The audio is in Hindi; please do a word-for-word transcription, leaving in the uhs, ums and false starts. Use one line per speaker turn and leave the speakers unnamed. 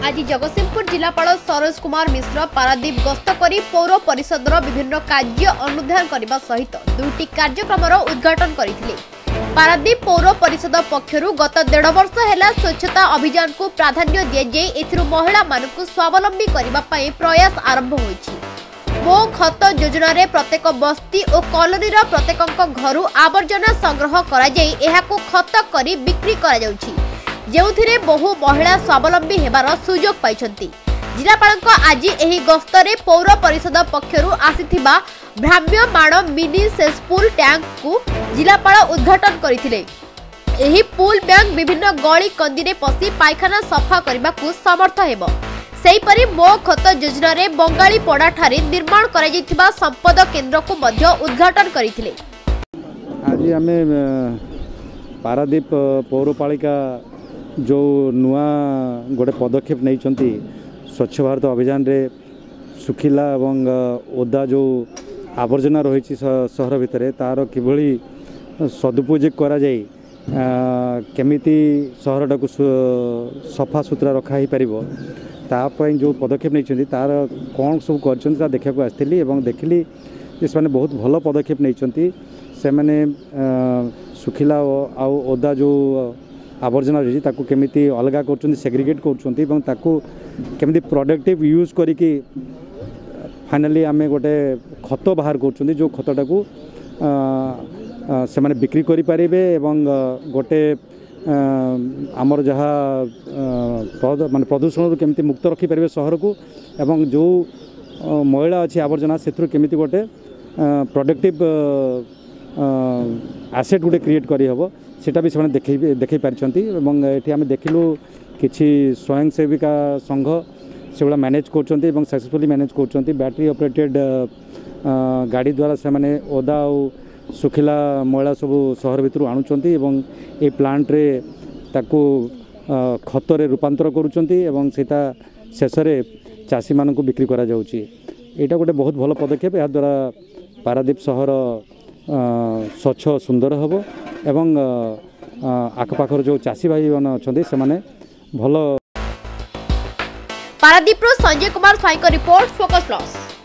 आज जगतसिंहपुर जिलापाल सरोज कुमार मिश्र पारादीप गस्त कर पौर परिषदर विभिन्न कार्य अनुधान करने सहित दुईटी कार्यक्रम उद्घाटन करते। पारादीप पौर परिषद पक्षर गत डेढ़ वर्ष है स्वच्छता अभियान को प्राधान्य दिजाई एथिरू महिला मानक स्वावलंबी करने प्रयास आरंभ होइछि। मो खत योजना रे प्रत्येक बस्ती और कॉलोनी प्रत्येक घर आवर्जना संग्रह करा जाई एहाको खत करी बिक्री करा जाउछि, जेउथिरे बहु महिला स्वावलंबी हेबार सुजोग पाइछन्ति। जिलापालक आज एही गस्तरे पौर परिषद पक्षरु आसीथिबा भ्राम्यमाण मिनी सेसपुल टैंक को जिलापाल उद्घाटन करथिले। एही पुल बैंक विभिन्न गली कंदी रे पसी पायखाना सफा करबा को समर्थ हेबो। सेहीपरि मो खत योजना रे बंगाली पड़ा ठारे निर्माण करा जैथिबा संपद केंद्र को मध्य उद्घाटन करथिले।
आज आमे पारादीप पौरपालिका जो नुआ गोटे पदक्षेप नहीं चंती स्वच्छ भारत अभियान रे सुखिला एवं ओदा जो आवर्जना रही सहर भितर तार किभली सदुपयोग करा जाई केमिति सहरटा को सफा सुतरा रखा ही परिबो तापई जो पदक्षेप नहीं तार कौन सब कर देखा आसती और देखिली से बहुत भल पदक्षेप नहीं से मैंने सुखिला आउ ओदा जो आवर्जना रही केमिति अलग कर सेग्रीगेट कर प्रोडक्टिव यूज करिकी फाइनली आमे गोटे खत बाहर कर जो खतटा को से मैंने बिक्री करि परिबे एवं गोटे आमर जहाँ माने प्रदूषण केमिति मुक्त रखी परिबे सहर को एवं जो महिला अच्छी आवर्जना से केमिति गोटे प्रोडक्टिव एसेट गोटे क्रिएट करी हबो सेटा भी से देखै देखै पारछंती। एवं एठी आमे देखिलु किछि स्वयं सेविका संघ सेगुला मैनेज करछंती एवं सक्सेसफुली मैनेज करछंती। बैटरी ऑपरेटेड गाड़ी द्वारा से माने ओदा और सुखिला मैला सब सहर भितर आणुचंती एवं ए प्लांट रे ताकू खत रे रूपांतर करूचंती एवं सेटा शेष रे चासी मानकु बिक्री करा जाउची। एटा गोटे बहुत भल पदक्षेप। या द्वारा पारादीप सहर स्वच्छ सुंदर हबो एवं आखपाखर जो चासी भाई मन अछंती से माने भल।
पारादीप रो संजय कुमार साई को रिपोर्ट फोकस प्लस।